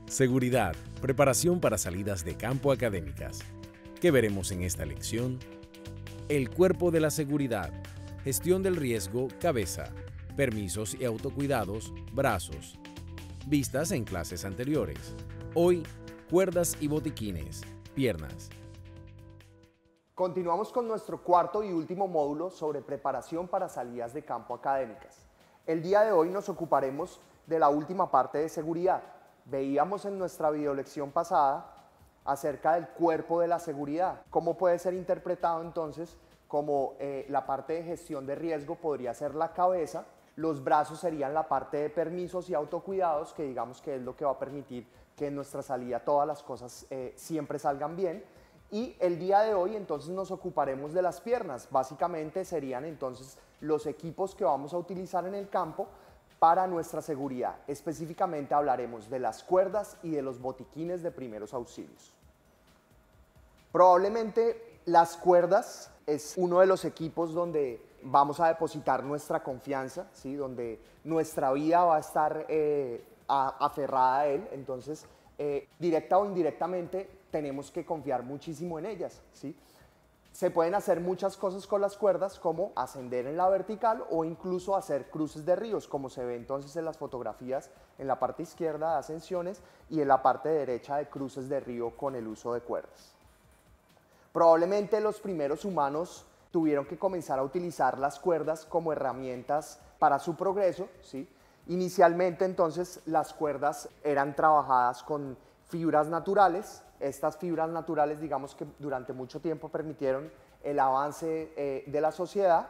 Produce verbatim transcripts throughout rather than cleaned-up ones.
Seguridad, preparación para salidas de campo académicas. ¿Qué veremos en esta lección? El cuerpo de la seguridad, gestión del riesgo, cabeza, permisos y autocuidados, brazos. Vistas en clases anteriores. Hoy, cuerdas y botiquines, piernas. Continuamos con nuestro cuarto y último módulo sobre preparación para salidas de campo académicas. El día de hoy nos ocuparemos de la última parte de seguridad. Veíamos en nuestra videolección pasada acerca del cuerpo de la seguridad. ¿Cómo puede ser interpretado entonces? Como eh, la parte de gestión de riesgo podría ser la cabeza, los brazos serían la parte de permisos y autocuidados, que digamos que es lo que va a permitir que en nuestra salida todas las cosas eh, siempre salgan bien. Y el día de hoy entonces nos ocuparemos de las piernas. Básicamente serían entonces los equipos que vamos a utilizar en el campo para nuestra seguridad. Específicamente hablaremos de las cuerdas y de los botiquines de primeros auxilios. Probablemente las cuerdas es uno de los equipos donde vamos a depositar nuestra confianza, ¿sí? Donde nuestra vida va a estar eh, a, aferrada a él. Entonces, eh, directa o indirectamente, tenemos que confiar muchísimo en ellas, ¿sí? Se pueden hacer muchas cosas con las cuerdas, como ascender en la vertical o incluso hacer cruces de ríos, como se ve entonces en las fotografías en la parte izquierda de ascensiones y en la parte derecha de cruces de río con el uso de cuerdas. Probablemente los primeros humanos tuvieron que comenzar a utilizar las cuerdas como herramientas para su progreso, ¿sí? Inicialmente entonces las cuerdas eran trabajadas con fibras naturales. Estas fibras naturales, digamos que durante mucho tiempo permitieron el avance eh, de la sociedad.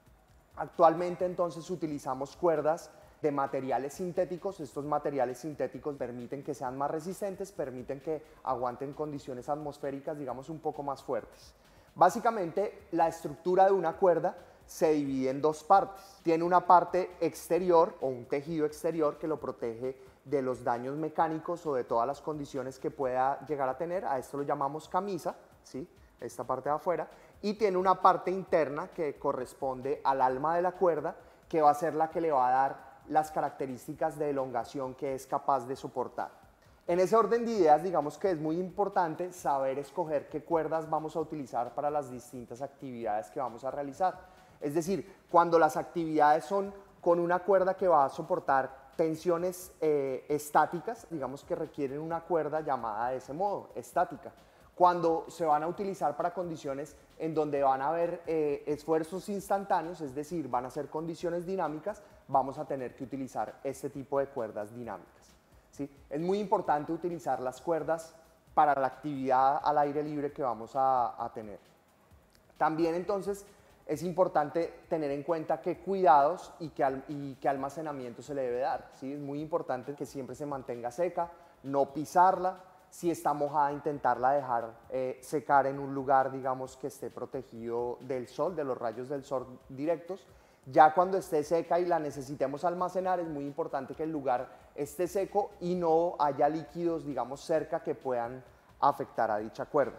Actualmente entonces utilizamos cuerdas de materiales sintéticos. Estos materiales sintéticos permiten que sean más resistentes, permiten que aguanten condiciones atmosféricas, digamos, un poco más fuertes. Básicamente, la estructura de una cuerda se divide en dos partes. Tiene una parte exterior o un tejido exterior que lo protege de los daños mecánicos o de todas las condiciones que pueda llegar a tener. A esto lo llamamos camisa, ¿sí? Esta parte de afuera. Y tiene una parte interna que corresponde al alma de la cuerda, que va a ser la que le va a dar las características de elongación que es capaz de soportar. En ese orden de ideas, digamos que es muy importante saber escoger qué cuerdas vamos a utilizar para las distintas actividades que vamos a realizar. Es decir, cuando las actividades son con una cuerda que va a soportar tensiones eh, estáticas, digamos que requieren una cuerda llamada de ese modo, estática. Cuando se van a utilizar para condiciones en donde van a haber eh, esfuerzos instantáneos, es decir, van a ser condiciones dinámicas, vamos a tener que utilizar este tipo de cuerdas dinámicas, ¿sí? Es muy importante utilizar las cuerdas para la actividad al aire libre que vamos a, a tener. También entonces es importante tener en cuenta qué cuidados y qué, al, y qué almacenamiento se le debe dar, ¿sí? Es muy importante que siempre se mantenga seca, no pisarla. Si está mojada, intentarla dejar eh, secar en un lugar, digamos, que esté protegido del sol, de los rayos del sol directos. Ya cuando esté seca y la necesitemos almacenar, es muy importante que el lugar esté seco y no haya líquidos, digamos, cerca que puedan afectar a dicha cuerda.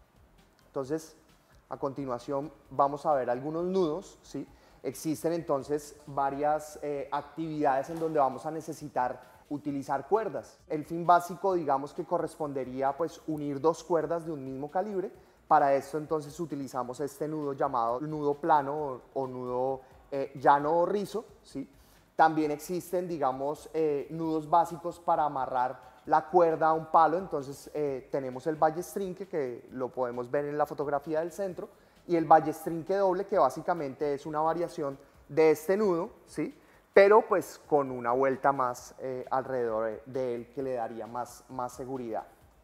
Entonces, a continuación vamos a ver algunos nudos, ¿sí? Existen entonces varias eh, actividades en donde vamos a necesitar utilizar cuerdas. El fin básico, digamos, que correspondería pues unir dos cuerdas de un mismo calibre. Para esto entonces utilizamos este nudo llamado nudo plano o, o nudo eh, llano o rizo, ¿sí? También existen, digamos, eh, nudos básicos para amarrar la cuerda a un palo. Entonces eh, tenemos el ballestrinque, que lo podemos ver en la fotografía del centro, y el ballestrinque doble, que básicamente es una variación de este nudo, ¿sí? Pero pues con una vuelta más eh, alrededor de, de él, que le daría más, más seguridad.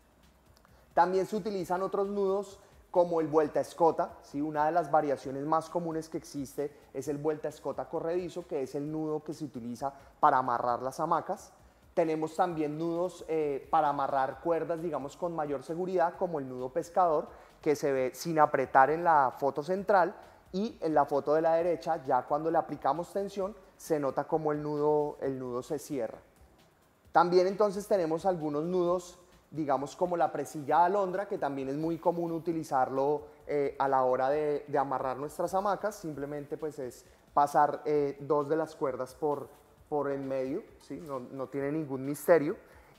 También se utilizan otros nudos como el vuelta escota, ¿sí? Una de las variaciones más comunes que existe es el vuelta escota corredizo, que es el nudo que se utiliza para amarrar las hamacas. Tenemos también nudos eh, para amarrar cuerdas, digamos, con mayor seguridad, como el nudo pescador, que se ve sin apretar en la foto central, y en la foto de la derecha, ya cuando le aplicamos tensión, se nota como el nudo, el nudo se cierra. También entonces tenemos algunos nudos, digamos, como la presilla alondra, que también es muy común utilizarlo eh, a la hora de, de amarrar nuestras hamacas. Simplemente pues es pasar eh, dos de las cuerdas por, por en medio, ¿sí? No, no tiene ningún misterio.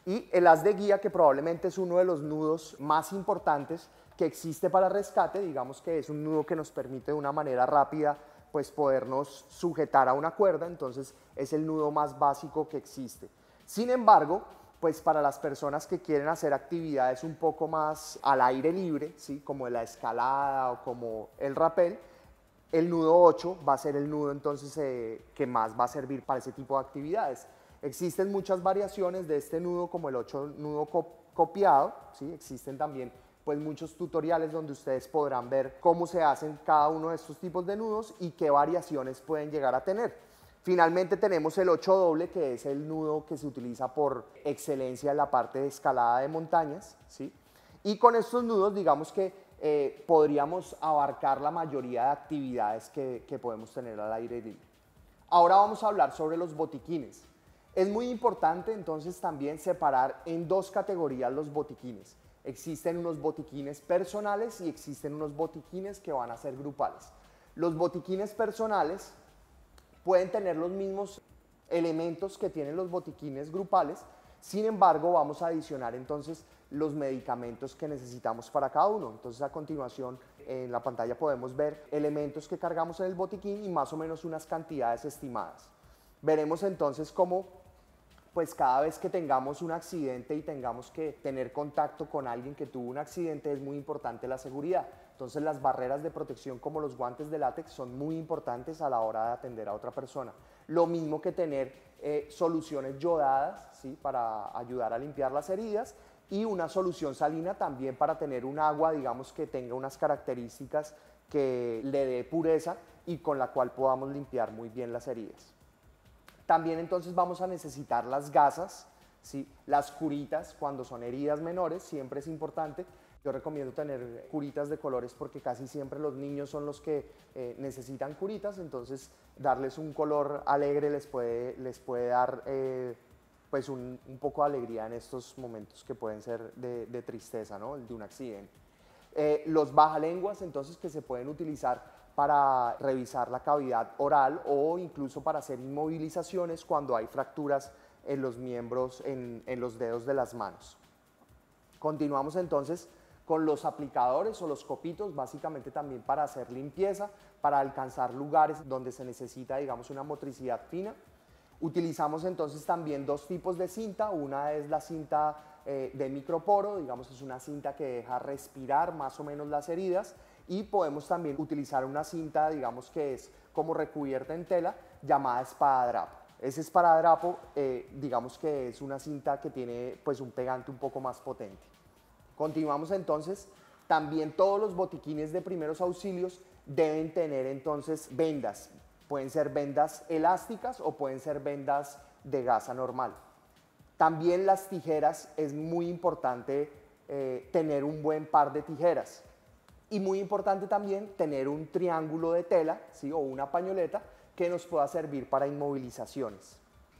Y el haz de guía, que probablemente es uno de los nudos más importantes que existe para rescate, digamos que es un nudo que nos permite de una manera rápida pues podernos sujetar a una cuerda, entonces es el nudo más básico que existe. Sin embargo, pues para las personas que quieren hacer actividades un poco más al aire libre, ¿sí? Como la escalada o como el rappel, el nudo ocho va a ser el nudo entonces eh, que más va a servir para ese tipo de actividades. Existen muchas variaciones de este nudo, como el ocho nudo copiado, ¿sí? Existen también pues muchos tutoriales donde ustedes podrán ver cómo se hacen cada uno de estos tipos de nudos y qué variaciones pueden llegar a tener. Finalmente tenemos el ocho doble, que es el nudo que se utiliza por excelencia en la parte de escalada de montañas, ¿sí? Y con estos nudos, digamos que eh, podríamos abarcar la mayoría de actividades que, que podemos tener al aire libre. Ahora vamos a hablar sobre los botiquines. Es muy importante entonces también separar en dos categorías los botiquines. Existen unos botiquines personales y existen unos botiquines que van a ser grupales. Los botiquines personales pueden tener los mismos elementos que tienen los botiquines grupales, sin embargo vamos a adicionar entonces los medicamentos que necesitamos para cada uno. Entonces a continuación en la pantalla podemos ver elementos que cargamos en el botiquín y más o menos unas cantidades estimadas. Veremos entonces cómo pues cada vez que tengamos un accidente y tengamos que tener contacto con alguien que tuvo un accidente, es muy importante la seguridad. Entonces las barreras de protección como los guantes de látex son muy importantes a la hora de atender a otra persona. Lo mismo que tener eh, soluciones yodadas, ¿sí? Para ayudar a limpiar las heridas, y una solución salina también para tener un agua, digamos, que tenga unas características que le dé pureza y con la cual podamos limpiar muy bien las heridas. También entonces vamos a necesitar las gasas, ¿sí? Las curitas cuando son heridas menores, siempre es importante. Yo recomiendo tener curitas de colores porque casi siempre los niños son los que eh, necesitan curitas, entonces darles un color alegre les puede, les puede dar eh, pues un, un poco de alegría en estos momentos que pueden ser de, de tristeza, ¿no? De un accidente. Eh, los bajalenguas entonces que se pueden utilizar para revisar la cavidad oral o incluso para hacer inmovilizaciones cuando hay fracturas en los miembros, en, en los dedos de las manos. Continuamos entonces con los aplicadores o los copitos, básicamente también para hacer limpieza, para alcanzar lugares donde se necesita, digamos, una motricidad fina. Utilizamos entonces también dos tipos de cinta, una es la cinta eh, de microporo, digamos es una cinta que deja respirar más o menos las heridas, y podemos también utilizar una cinta, digamos que es como recubierta en tela, llamada espadadrapo. Ese espadadrapo, eh, digamos que es una cinta que tiene pues un pegante un poco más potente. Continuamos entonces, también todos los botiquines de primeros auxilios deben tener entonces vendas. Pueden ser vendas elásticas o pueden ser vendas de gasa normal. También las tijeras, es muy importante eh, tener un buen par de tijeras. Y muy importante también tener un triángulo de tela, ¿sí? O una pañoleta que nos pueda servir para inmovilizaciones.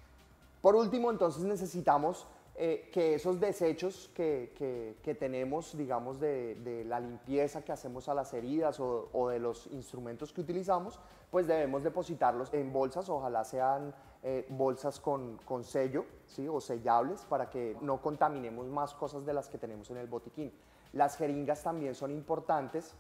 Por último, entonces necesitamos eh, que esos desechos que, que, que tenemos, digamos, de, de la limpieza que hacemos a las heridas o, o de los instrumentos que utilizamos, pues debemos depositarlos en bolsas, ojalá sean eh, bolsas con, con sello, ¿sí? O sellables, para que no contaminemos más cosas de las que tenemos en el botiquín. Las jeringas también son importantes,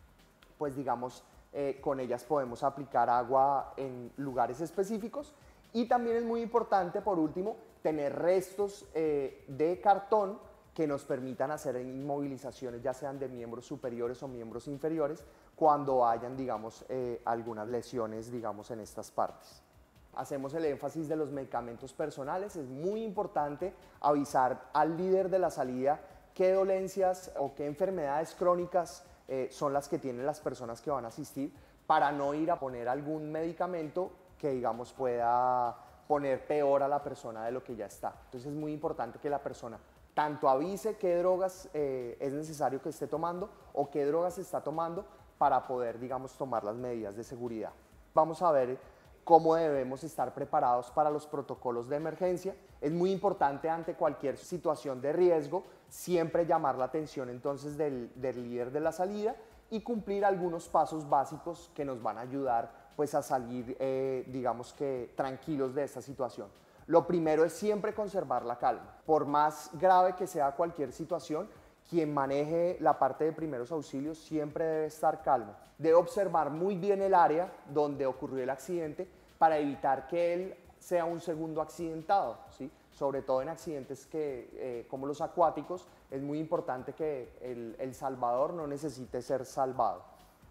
pues digamos, eh, con ellas podemos aplicar agua en lugares específicos. Y también es muy importante, por último, tener restos eh, de cartón que nos permitan hacer inmovilizaciones, ya sean de miembros superiores o miembros inferiores, cuando hayan, digamos, eh, algunas lesiones, digamos, en estas partes. Hacemos el énfasis de los medicamentos personales. Es muy importante avisar al líder de la salida qué dolencias o qué enfermedades crónicas eh, son las que tienen las personas que van a asistir, para no ir a poner algún medicamento que, digamos, pueda poner peor a la persona de lo que ya está. Entonces es muy importante que la persona tanto avise qué drogas eh, es necesario que esté tomando o qué drogas está tomando para poder, digamos, tomar las medidas de seguridad. Vamos a ver cómo debemos estar preparados para los protocolos de emergencia. Es muy importante ante cualquier situación de riesgo siempre llamar la atención entonces del, del líder de la salida y cumplir algunos pasos básicos que nos van a ayudar pues a salir, eh, digamos que tranquilos de esta situación. Lo primero es siempre conservar la calma. Por más grave que sea cualquier situación, quien maneje la parte de primeros auxilios siempre debe estar calmo. Debe observar muy bien el área donde ocurrió el accidente para evitar que él sea un segundo accidentado, ¿sí? Sobre todo en accidentes que, eh, como los acuáticos, es muy importante que el, el salvador no necesite ser salvado.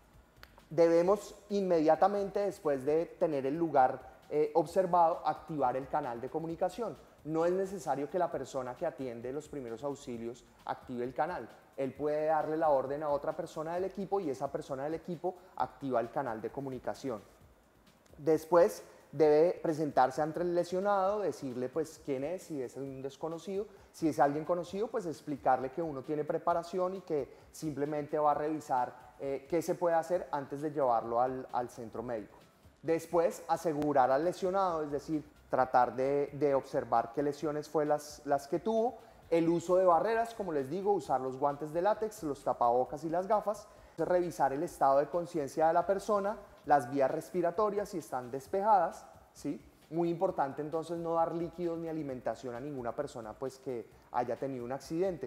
Debemos inmediatamente, después de tener el lugar eh, observado, activar el canal de comunicación. No es necesario que la persona que atiende los primeros auxilios active el canal. Él puede darle la orden a otra persona del equipo y esa persona del equipo activa el canal de comunicación. Después debe presentarse ante el lesionado, decirle pues quién es, si es un desconocido. Si es alguien conocido, pues explicarle que uno tiene preparación y que simplemente va a revisar eh, qué se puede hacer antes de llevarlo al, al centro médico. Después, asegurar al lesionado, es decir, tratar de, de observar qué lesiones fue las, las que tuvo. El uso de barreras, como les digo, usar los guantes de látex, los tapabocas y las gafas. Revisar el estado de conciencia de la persona, las vías respiratorias si están despejadas, ¿sí? Muy importante entonces no dar líquidos ni alimentación a ninguna persona pues, que haya tenido un accidente.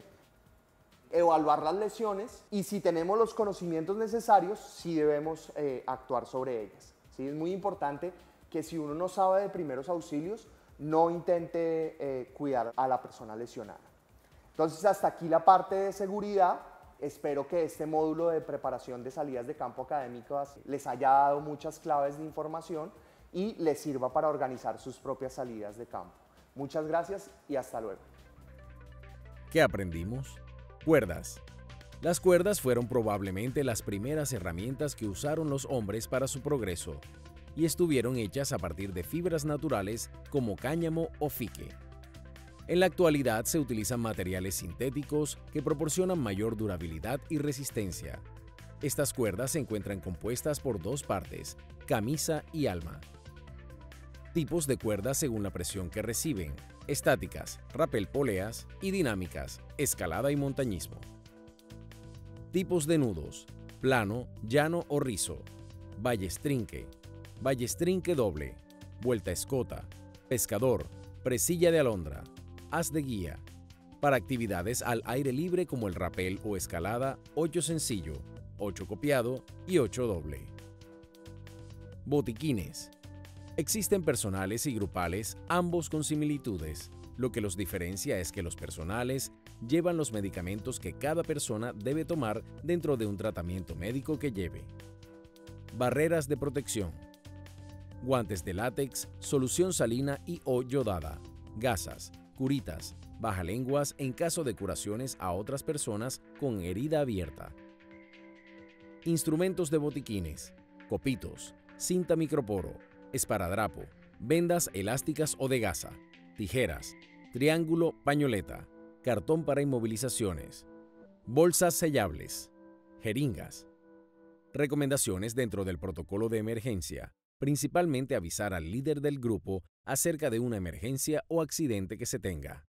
Evaluar las lesiones y si tenemos los conocimientos necesarios, sí debemos eh, actuar sobre ellas, ¿sí? Es muy importante que si uno no sabe de primeros auxilios, no intente eh, cuidar a la persona lesionada. Entonces, hasta aquí la parte de seguridad. Espero que este módulo de preparación de salidas de campo académicas les haya dado muchas claves de información y les sirva para organizar sus propias salidas de campo. Muchas gracias y hasta luego. ¿Qué aprendimos? Cuerdas. Las cuerdas fueron probablemente las primeras herramientas que usaron los hombres para su progreso y estuvieron hechas a partir de fibras naturales como cáñamo o fique. En la actualidad se utilizan materiales sintéticos que proporcionan mayor durabilidad y resistencia. Estas cuerdas se encuentran compuestas por dos partes, camisa y alma. Tipos de cuerdas según la presión que reciben: estáticas, rappel poleas, y dinámicas, escalada y montañismo. Tipos de nudos: plano, llano o rizo, ballestrinque, ballestrinque doble, vuelta escota, pescador, presilla de alondra, haz de guía. Para actividades al aire libre como el rappel o escalada, ocho sencillo, ocho copiado y ocho doble. Botiquines. Existen personales y grupales, ambos con similitudes. Lo que los diferencia es que los personales llevan los medicamentos que cada persona debe tomar dentro de un tratamiento médico que lleve. Barreras de protección. Guantes de látex, solución salina y o yodada, gasas, curitas, bajalenguas en caso de curaciones a otras personas con herida abierta. Instrumentos de botiquines: copitos, cinta microporo, esparadrapo, vendas elásticas o de gasa, tijeras, triángulo, pañoleta, cartón para inmovilizaciones, bolsas sellables, jeringas. Recomendaciones dentro del protocolo de emergencia: principalmente avisar al líder del grupo acerca de una emergencia o accidente que se tenga.